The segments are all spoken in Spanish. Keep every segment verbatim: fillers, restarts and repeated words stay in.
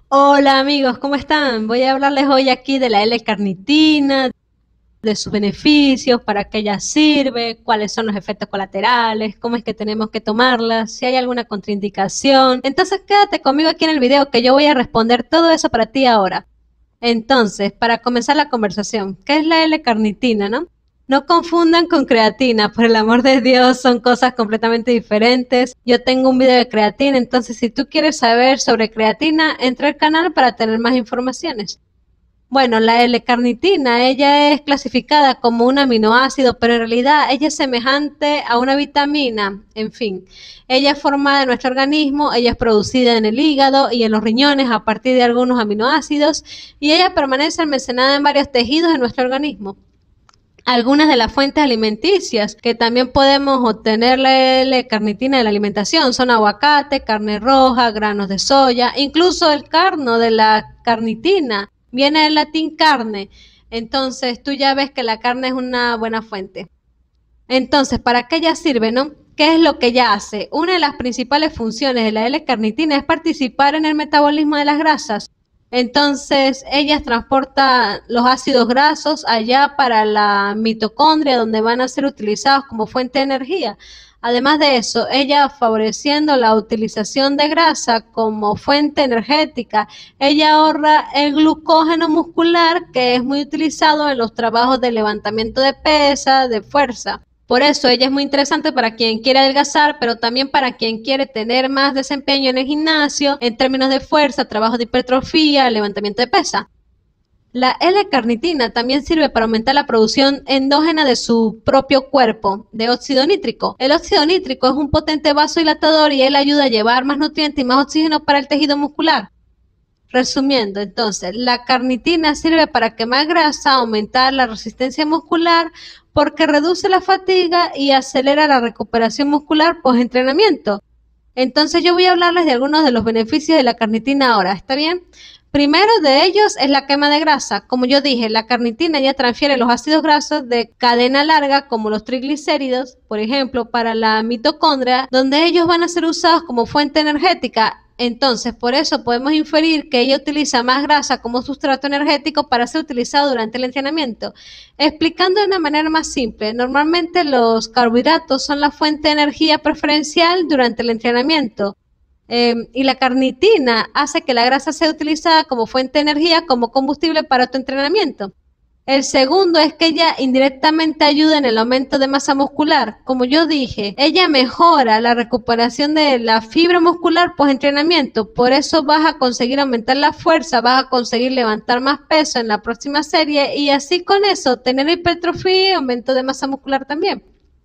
Hola amigos, ¿cómo están? Voy a hablarles hoy aquí de la L-carnitina, de sus beneficios, para qué ella sirve, cuáles son los efectos colaterales, cómo es que tenemos que tomarla, si hay alguna contraindicación. Entonces quédate conmigo aquí en el video que yo voy a responder todo eso para ti ahora. Entonces, para comenzar la conversación, ¿qué es la L-carnitina, no? No confundan con creatina, por el amor de Dios, son cosas completamente diferentes. Yo tengo un video de creatina, entonces si tú quieres saber sobre creatina, entra al canal para tener más informaciones. Bueno, la L-carnitina, ella es clasificada como un aminoácido, pero en realidad ella es semejante a una vitamina. En fin, ella es formada en nuestro organismo, ella es producida en el hígado y en los riñones a partir de algunos aminoácidos y ella permanece almacenada en varios tejidos de nuestro organismo. Algunas de las fuentes alimenticias que también podemos obtener la L-carnitina de la alimentación son aguacate, carne roja, granos de soya, incluso el carno de la carnitina viene del latín carne. Entonces tú ya ves que la carne es una buena fuente. Entonces, ¿para qué ella sirve, no? ¿Qué es lo que ella hace? Una de las principales funciones de la L-carnitina es participar en el metabolismo de las grasas. Entonces, ella transporta los ácidos grasos allá para la mitocondria, donde van a ser utilizados como fuente de energía. Además de eso, ella favoreciendo la utilización de grasa como fuente energética, ella ahorra el glucógeno muscular que es muy utilizado en los trabajos de levantamiento de pesa, de fuerza. Por eso ella es muy interesante para quien quiere adelgazar, pero también para quien quiere tener más desempeño en el gimnasio, en términos de fuerza, trabajo de hipertrofia, levantamiento de pesa. La L-carnitina también sirve para aumentar la producción endógena de su propio cuerpo, de óxido nítrico. El óxido nítrico es un potente vasodilatador y él ayuda a llevar más nutrientes y más oxígeno para el tejido muscular. Resumiendo, entonces, la carnitina sirve para quemar grasa, aumentar la resistencia muscular, porque reduce la fatiga y acelera la recuperación muscular post-entrenamiento. Entonces yo voy a hablarles de algunos de los beneficios de la carnitina ahora, ¿está bien? Primero de ellos es la quema de grasa. Como yo dije, la carnitina ya transfiere los ácidos grasos de cadena larga, como los triglicéridos, por ejemplo, para la mitocondria, donde ellos van a ser usados como fuente energética. Entonces, por eso podemos inferir que ella utiliza más grasa como sustrato energético para ser utilizado durante el entrenamiento. Explicando de una manera más simple, normalmente los carbohidratos son la fuente de energía preferencial durante el entrenamiento. Eh, y la carnitina hace que la grasa sea utilizada como fuente de energía, como combustible para tu entrenamiento. El segundo es que ella indirectamente ayuda en el aumento de masa muscular. Como yo dije, ella mejora la recuperación de la fibra muscular post-entrenamiento. Por eso vas a conseguir aumentar la fuerza, vas a conseguir levantar más peso en la próxima serie y así con eso tener hipertrofia y aumento de masa muscular también.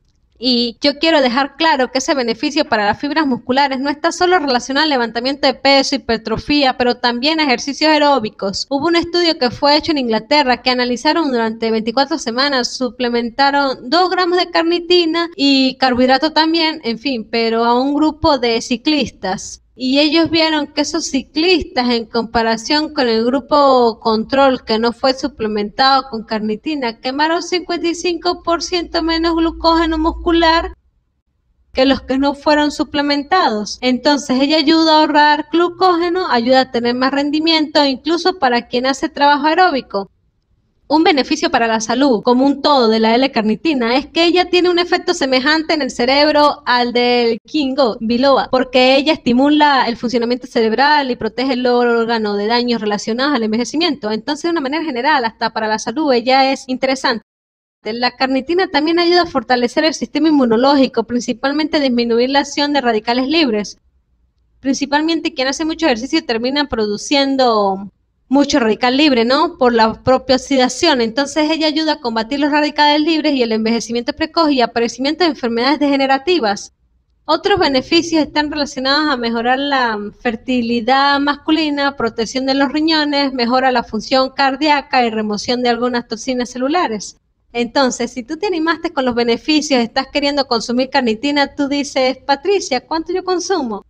Y yo quiero dejar claro que ese beneficio para las fibras musculares no está solo relacionado al levantamiento de peso, hipertrofia, pero también a ejercicios aeróbicos. Hubo un estudio que fue hecho en Inglaterra que analizaron durante veinticuatro semanas, suplementaron dos gramos de carnitina y carbohidrato también, en fin, pero a un grupo de ciclistas. Y ellos vieron que esos ciclistas, en comparación con el grupo control que no fue suplementado con carnitina, quemaron cincuenta y cinco por ciento menos glucógeno muscular que los que no fueron suplementados. Entonces ella ayuda a ahorrar glucógeno, ayuda a tener más rendimiento, incluso para quien hace trabajo aeróbico. Un beneficio para la salud, como un todo de la L-carnitina, es que ella tiene un efecto semejante en el cerebro al del Ginkgo biloba, porque ella estimula el funcionamiento cerebral y protege el órgano de daños relacionados al envejecimiento. Entonces, de una manera general, hasta para la salud, ella es interesante. La carnitina también ayuda a fortalecer el sistema inmunológico, principalmente a disminuir la acción de radicales libres. Principalmente quien hace mucho ejercicio termina produciendo mucho radical libre, ¿no? Por la propia oxidación. Entonces ella ayuda a combatir los radicales libres y el envejecimiento precoz y aparecimiento de enfermedades degenerativas. Otros beneficios están relacionados a mejorar la fertilidad masculina, protección de los riñones, mejora la función cardíaca y remoción de algunas toxinas celulares. Entonces, si tú te animaste con los beneficios, estás queriendo consumir carnitina, tú dices, Patricia, ¿cuánto yo consumo?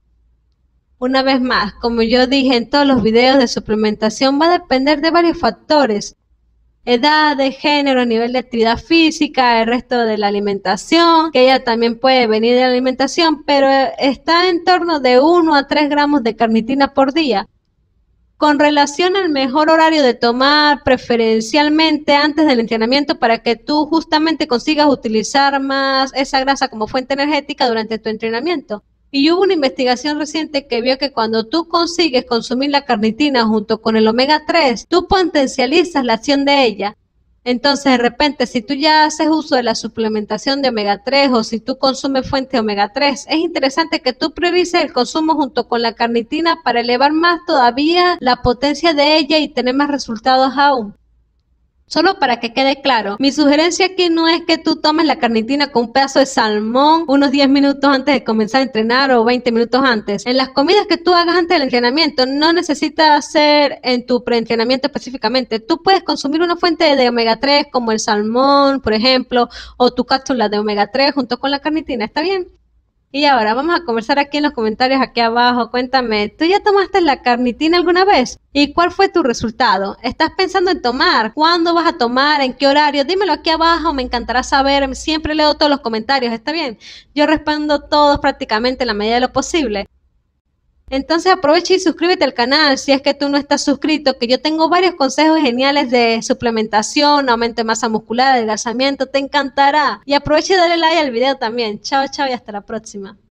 Una vez más, como yo dije en todos los videos de suplementación, va a depender de varios factores. Edad, de género, nivel de actividad física, el resto de la alimentación, que ella también puede venir de la alimentación, pero está en torno de uno a tres gramos de carnitina por día. Con relación al mejor horario de tomar, preferencialmente antes del entrenamiento para que tú justamente consigas utilizar más esa grasa como fuente energética durante tu entrenamiento. Y hubo una investigación reciente que vio que cuando tú consigues consumir la carnitina junto con el omega tres, tú potencializas la acción de ella. Entonces, de repente, si tú ya haces uso de la suplementación de omega tres o si tú consumes fuente de omega tres, es interesante que tú priorices el consumo junto con la carnitina para elevar más todavía la potencia de ella y tener más resultados aún. Solo para que quede claro, mi sugerencia aquí no es que tú tomes la carnitina con un pedazo de salmón unos diez minutos antes de comenzar a entrenar o veinte minutos antes. En las comidas que tú hagas antes del entrenamiento, no necesitas hacer en tu preentrenamiento específicamente. Tú puedes consumir una fuente de omega tres como el salmón, por ejemplo, o tu cápsula de omega tres junto con la carnitina, ¿está bien? Y ahora vamos a conversar aquí en los comentarios aquí abajo. Cuéntame, ¿tú ya tomaste la carnitina alguna vez? ¿Y cuál fue tu resultado? ¿Estás pensando en tomar? ¿Cuándo vas a tomar? ¿En qué horario? Dímelo aquí abajo, me encantará saber. Siempre leo todos los comentarios, ¿está bien? Yo respondo todos prácticamente en la medida de lo posible. Entonces aprovecha y suscríbete al canal si es que tú no estás suscrito, que yo tengo varios consejos geniales de suplementación, aumento de masa muscular, adelgazamiento, te encantará. Y aprovecha y dale like al video también. Chao, chao y hasta la próxima.